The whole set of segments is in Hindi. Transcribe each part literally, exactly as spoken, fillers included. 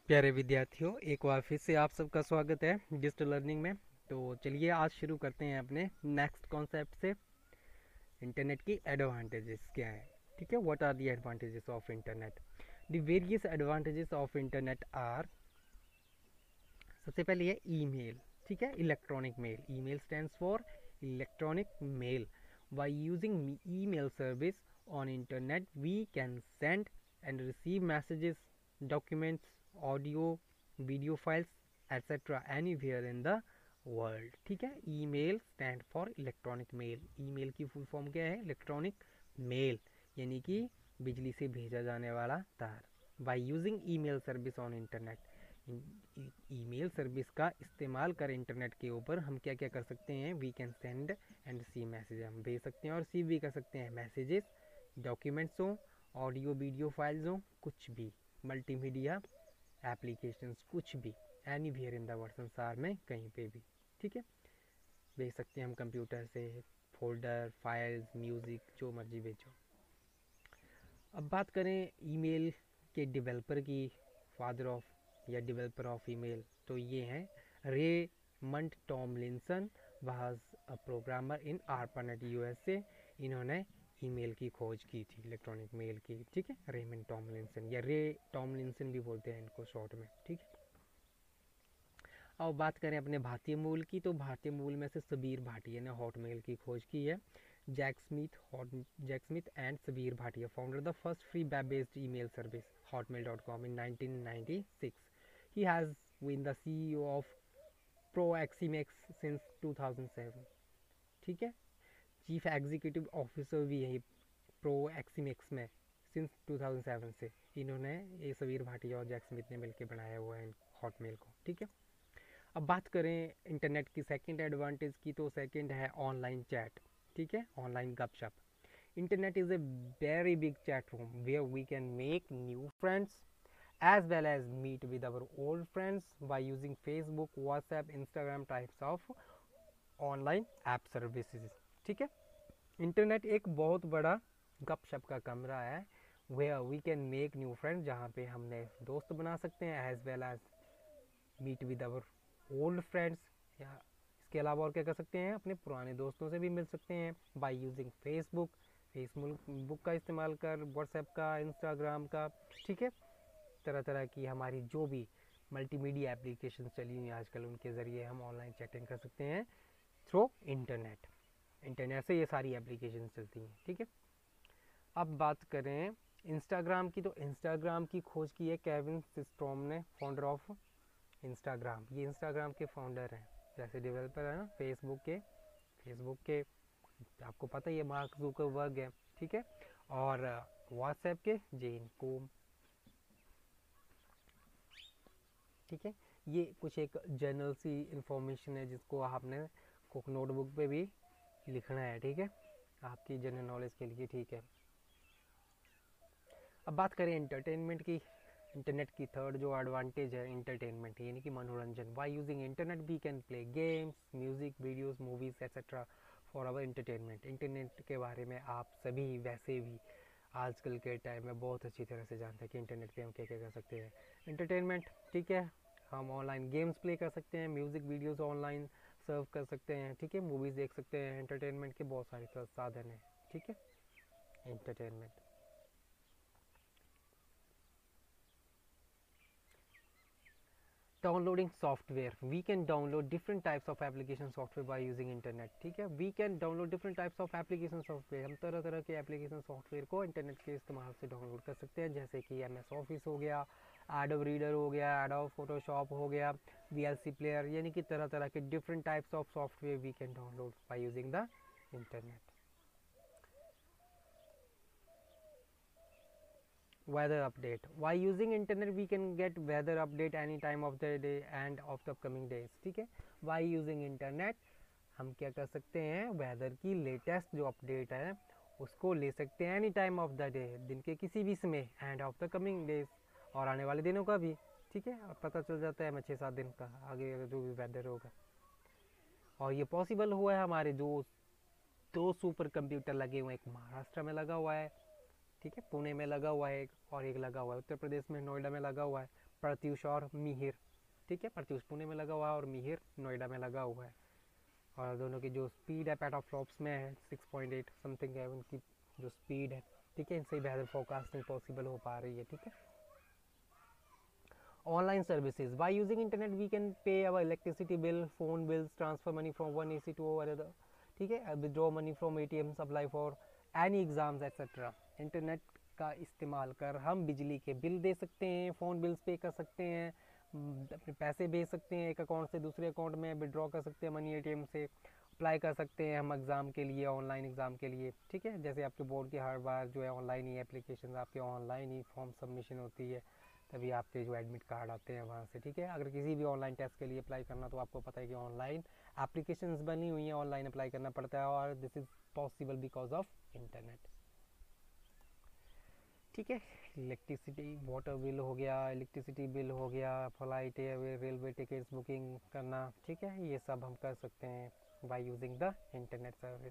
प्यारे विद्यार्थियों, एक बार फिर से आप सबका स्वागत है डिजिटल लर्निंग में। तो चलिए आज शुरू करते हैं अपने नेक्स्ट कॉन्सेप्ट से। इंटरनेट की एडवांटेजेस क्या है? ठीक है, what are the advantages of internet? The various advantages of internet are, सबसे पहले है ईमेल। ठीक है, electronic mail. Email stands for electronic mail. By using email service on internet we can send and receive messages, documents, audio, video files, et cetera anywhere in the world। ठीक है, email stand for electronic mail. Email की फुल फॉर्म क्या है? इलेक्ट्रॉनिक मेल, यानी कि बिजली से भेजा जाने वाला तार। By using email service on internet, email service का इस्तेमाल कर इंटरनेट के ऊपर हम क्या क्या कर सकते हैं? We can send and receive message, हम भेज सकते हैं और रिसीव भी कर सकते हैं मैसेजेस, डॉक्यूमेंट्स हो, ऑडियो वीडियो फाइल्स हो, कुछ भी मल्टीमीडिया एप्लीकेशंस, कुछ भी, anywhere in the world, संसार में कहीं पे भी। ठीक है, भेज सकते हैं हम कंप्यूटर से, फोल्डर, फाइल्स, म्यूज़िक, जो मर्जी भेजो। अब बात करें ईमेल के डेवलपर की, फादर ऑफ या डेवलपर ऑफ ईमेल, तो ये हैं Raymond Tomlinson. Was a programmer in ARPANET USA. इन्होंने ईमेल की खोज की थी, इलेक्ट्रॉनिक मेल की। ठीक है, रेमंड टॉमलिंसन या रे टॉमलिंसन भी बोलते हैं इनको शॉर्ट में। ठीक है, अब बात करें अपने भारतीय मूल की, तो भारतीय मूल में से सबीर भाटिया ने हॉटमेल की खोज की है। Jack Smith hot Jack Smith and Sabeer Bhatia founded the first free web based email service Hotmail dot com in nineteen ninety six. He has been the CEO of Proximex since two thousand seven. ठीक है, चीफ एग्जीक्यूटिव ऑफिसर भी यही प्रोएक्सीमेक्स में सिंस टू थाउजेंड सेवन से। इन्होंने, ये सबीर भाटिया और जैक स्मिथ ने मिलकर बनाया हुआ है हॉटमेल को। ठीक है, अब बात करें इंटरनेट की सेकंड एडवांटेज की, तो सेकंड है ऑनलाइन चैट। ठीक है, ऑनलाइन गपशप। Internet is a very big chat room where we can make new friends as well as meet with our old friends by using Facebook, WhatsApp, Instagram types of online app services। ठीक है, इंटरनेट एक बहुत बड़ा गपशप का कमरा है, where we can make new friends, जहाँ पे हम नए दोस्त बना सकते हैं, as well as meet with our old friends, या इसके अलावा और क्या कर सकते हैं? अपने पुराने दोस्तों से भी मिल सकते हैं बाय यूजिंग फेसबुक, फेसबुक का इस्तेमाल कर, व्हाट्सएप का, इंस्टाग्राम का। ठीक है, तरह तरह की हमारी जो भी मल्टीमीडिया एप्लीकेशन चली हुई आजकल, उनके ज़रिए हम ऑनलाइन चैटिंग कर सकते हैं थ्रू इंटरनेट। इंटरनेट से ये सारी एप्लीकेशन चलती हैं। ठीक है, अब बात करें इंस्टाग्राम की, तो इंस्टाग्राम की खोज की है केविन सिस्ट्रॉम ने, फाउंडर ऑफ इंस्टाग्राम। ये इंस्टाग्राम के फाउंडर हैं, जैसे डेवलपर है ना फेसबुक के। फेसबुक के आपको पता ही है मार्क जुकरबर्ग है। ठीक है, और व्हाट्सएप के जेन कोम। ठीक है, ये कुछ एक जनरल सी इंफॉर्मेशन है जिसको आपने कुछ नोटबुक पे भी लिखना है। ठीक है, आपकी जनरल नॉलेज के लिए। ठीक है, अब बात करें एंटरटेनमेंट की। इंटरनेट की थर्ड जो एडवांटेज है इंटरटेनमेंट, यानी कि मनोरंजन। By using internet we can play games, music, videos, movies etcetera for our entertainment. Internet के बारे में आप सभी वैसे भी आजकल के टाइम में बहुत अच्छी तरह से जानते हैं कि इंटरनेट पे हम क्या क्या कर सकते हैं। इंटरटेनमेंट, ठीक है, हम ऑनलाइन गेम्स प्ले कर सकते हैं, म्यूज़िक वीडियोस ऑनलाइन सर्व कर सकते हैं। ठीक है, मूवीज़ देख सकते हैं। एंटरटेनमेंट के बहुत सारे साधन हैं। ठीक है, entertainment. Downloading software, we can download different types of application software by using internet. ठीक है, we can download different types of application software, हम तरह तरह के एप्लीकेशन सॉफ्टवेयर को इंटरनेट के इस्तेमाल से डाउनलोड कर सकते हैं, जैसे कि एम एस ऑफिस हो गया, एडोब रीडर हो गया, एडोब फोटोशॉप हो गया, वी एल सी प्लेयर, यानी कि तरह तरह के different types of software we can download by using the internet. Weather update, by using internet we can get weather update any time of the day and of the upcoming days। ठीक है, by using internet हम क्या कर सकते हैं? वेदर की लेटेस्ट जो अपडेट है उसको ले सकते हैं any time of the day, दिन के किसी भी समय, and of the coming days, और आने वाले दिनों का भी। ठीक है, अब पता चल जाता है हमें छः सात दिन का आगे जो भी वेदर होगा। और ये पॉसिबल हुआ है हमारे जो दो सुपर कंप्यूटर लगे हुए हैं, एक महाराष्ट्र में लगा हुआ है, ठीक है, पुणे में लगा हुआ है एक, और एक लगा हुआ है उत्तर प्रदेश में नोएडा में लगा हुआ है, प्रत्यूष और मिहिर, ठीक है। प्रत्यूष पुणे में लगा हुआ है और मिहिर नोएडा में लगा हुआ है, और दोनों की जो स्पीड है पेटाफ्लॉप्स में है सिक्स पॉइंट एट समथिंग है उनकी जो स्पीड है, ठीक है। इनसे बेहतर फोरकास्टिंग पॉसिबल हो पा रही है, ठीक है। Online services, by using internet we can pay our electricity bill, phone bills, transfer money from one AC to other, ठीक है, withdraw money from ATM, apply for any exams etcetera. Internet का इस्तेमाल कर हम बिजली के बिल दे सकते हैं, फ़ोन बिल्स पे कर सकते हैं, अपने पैसे भेज सकते हैं एक अकाउंट से दूसरे अकाउंट में, विड्रॉ कर सकते हैं मनी एटीएम से, अप्लाई कर सकते हैं हम एग्ज़ाम के लिए, ऑनलाइन एग्ज़ाम के लिए, ठीक है। जैसे आपके बोर्ड की हर बार जो है ऑनलाइन ही एप्लीकेशन, आपके ऑनलाइन ही फॉर्म सबमिशन होती है, तभी आपके जो एडमिट कार्ड आते हैं वहाँ से, ठीक है। अगर किसी भी ऑनलाइन टेस्ट के लिए अप्लाई करना तो आपको पता है कि ऑनलाइन एप्लीकेशंस बनी हुई हैं, ऑनलाइन अप्लाई करना पड़ता है, और this is possible because of internet, ठीक है। इलेक्ट्रिसिटी वाटर बिल हो गया, इलेक्ट्रिसिटी बिल हो गया, flight airway railway tickets booking करना, ठीक है, ये सब हम कर सकते हैं by using the internet service.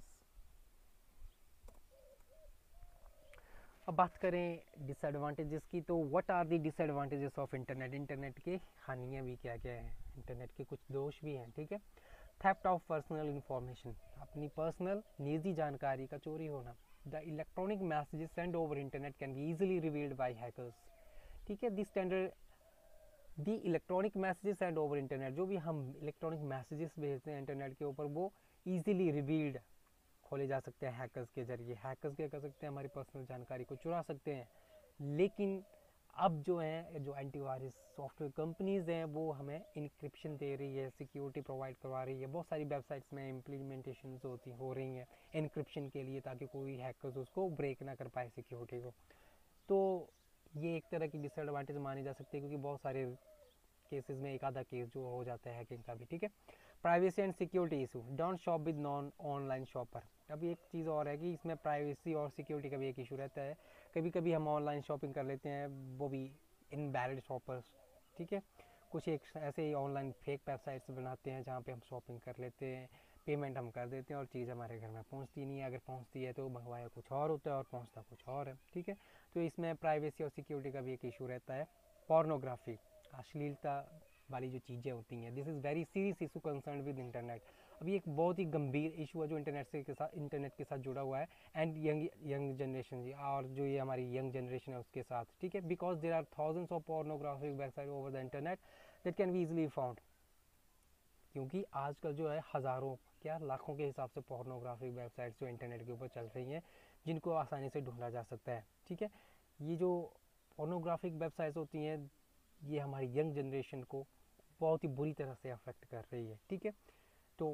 अब बात करें डिसएडवांटेजेस की, तो what are the disadvantages of internet, internet की हानियाँ भी क्या क्या हैं, इंटरनेट के कुछ दोष भी हैं, ठीक है। थेफ्ट ऑफ पर्सनल इंफॉर्मेशन, अपनी पर्सनल निजी जानकारी का चोरी होना। The electronic messages send over internet can be easily revealed by hackers, ठीक है। The standard the electronic messages send over internet, जो भी हम इलेक्ट्रॉनिक मैसेजेस भेजते हैं इंटरनेट के ऊपर, वो ईजिली रिवील्ड खोले जा सकते हैं हैकर्स के जरिए। हैकर्स क्या कर सकते हैं, हमारी पर्सनल जानकारी को चुरा सकते हैं। लेकिन अब जो है जो एंटीवायरस सॉफ्टवेयर कंपनीज हैं वो हमें इनक्रिप्शन दे रही है, सिक्योरिटी प्रोवाइड करवा रही है, बहुत सारी वेबसाइट्स में इम्प्लीमेंटेशन होती हो रही हैं इनक्रिप्शन के लिए, ताकि कोई हैकर्स उसको ब्रेक ना कर पाए सिक्योरिटी को। तो ये एक तरह की डिसएडवांटेज मानी जा सकती है, क्योंकि बहुत सारे केसेस में एक आधा केस जो हो जाता है हैकिंग का भी, ठीक है। Privacy and security issue, don't shop with non online shopper. अभी एक चीज़ और है कि इसमें प्राइवेसी और सिक्योरिटी का भी एक इशू रहता है। कभी कभी हम ऑनलाइन शॉपिंग कर लेते हैं, वो भी इनवैलिड शॉपर्स, ठीक है। कुछ एक ऐसे ही ऑनलाइन फेक वेबसाइट्स बनाते हैं जहाँ पे हम शॉपिंग कर लेते हैं, पेमेंट हम कर देते हैं और चीज़ हमारे घर में पहुँचती नहीं है, अगर पहुँचती है तो मंगवाया कुछ और होता है और पहुँचता कुछ और है, ठीक है। तो इसमें प्राइवेसी और सिक्योरिटी का भी एक इशू रहता है। पोर्नोग्राफी, अश्लीलता वाली जो चीज़ें होती हैं, this is very serious issue concern with internet. अभी एक बहुत ही गंभीर इशू है जो इंटरनेट से के साथ इंटरनेट के साथ जुड़ा हुआ है, एंड यंग यंग जनरेशन जी, और जो ये हमारी यंग जनरेशन है उसके साथ, ठीक है। Because there are thousands of pornographic website over the internet that can be easily found, क्योंकि आजकल जो है हज़ारों क्या लाखों के हिसाब से पोर्नोग्राफिक वेबसाइट्स जो इंटरनेट के ऊपर चल रही हैं, जिनको आसानी से ढूंढा जा सकता है, ठीक है। ये जो पोर्नोग्राफिक वेबसाइट्स होती हैं ये हमारी यंग जनरेशन को बहुत ही बुरी तरह से अफेक्ट कर रही है, ठीक है। तो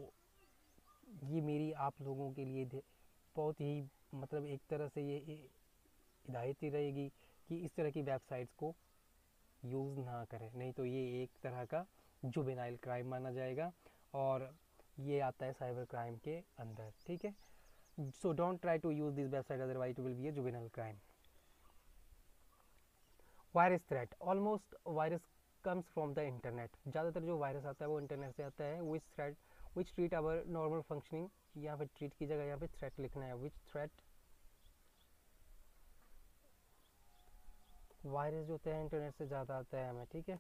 ये मेरी आप लोगों के लिए बहुत ही मतलब एक तरह से ये हिदायत ही रहेगी कि इस तरह की वेबसाइट्स को यूज़ ना करें, नहीं तो ये एक तरह का जुवेनाइल क्राइम माना जाएगा और ये आता है साइबर क्राइम के अंदर, ठीक है। So don't try to use this website otherwise it will be a juvenile crime. Virus threat, almost virus comes from the internet, ज़्यादातर जो वायरस आता है वो इंटरनेट से आता है। Which threat which treat our normal functioning, यहाँ पे ट्रीट की जगह यहाँ पे थ्रेट लिखना है। विच थ्रेट, वायरस जो होता है इंटरनेट से ज़्यादा आता है हमें, ठीक है।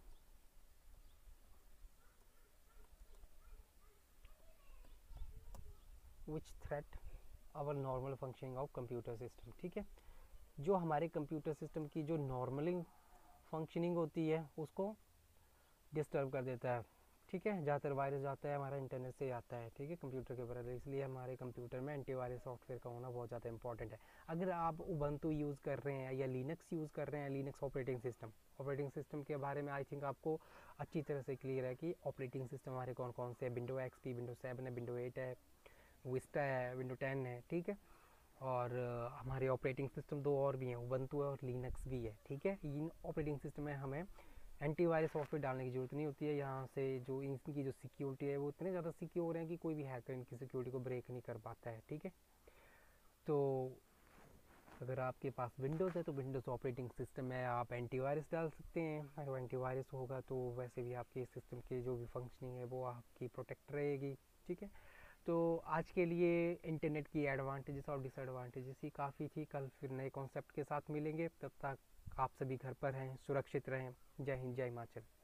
Which threat our normal functioning of computer system, ठीक है। जो हमारे कंप्यूटर सिस्टम की जो नॉर्मली फंक्शनिंग होती है उसको डिस्टर्ब कर देता है, ठीक है। ज़्यादातर वायरस जाता है हमारा इंटरनेट से आता है, ठीक है, कंप्यूटर के ऊपर, इसलिए हमारे कंप्यूटर में एंटीवायरस सॉफ्टवेयर का होना बहुत ज़्यादा इंपॉर्टेंट है। अगर आप उबंटू यूज़ कर रहे हैं या लिनक्स यूज़ कर रहे हैं, Linux operating system, operating system के बारे में आई थिंक आपको अच्छी तरह से क्लियर है कि ऑपरेटिंग सिस्टम हमारे कौन कौन से हैं। विंडो एक्स पी, विंडो सेवन है, विंडो एट है, विस्टा है, विंडो टेन है, ठीक है। और uh, हमारे ऑपरेटिंग सिस्टम दो और भी हैं, उबंटू है और लिनक्स भी है, ठीक है। इन ऑपरेटिंग सिस्टम में हमें एंटीवायरस सॉफ्टवेयर डालने की ज़रूरत नहीं होती है। यहाँ से जो इनकी जो सिक्योरिटी है वो इतने ज़्यादा सिक्योर है कि कोई भी हैकर इनकी सिक्योरिटी को ब्रेक नहीं कर पाता है, ठीक है। तो अगर आपके पास विंडोज़ है तो विंडोज़ ऑपरेटिंग सिस्टम में आप एंटीवायरस डाल सकते हैं। अगर एंटीवायरस होगा तो वैसे भी आपके सिस्टम की जो भी फंक्शनिंग है वो आपकी प्रोटेक्ट रहेगी, ठीक है। तो आज के लिए इंटरनेट की एडवांटेजेस और डिसएडवांटेजेस ही काफ़ी थी। कल फिर नए कॉन्सेप्ट के साथ मिलेंगे, तब तक आप सभी घर पर रहें, सुरक्षित रहें। जय हिंद, जय हिमाचल।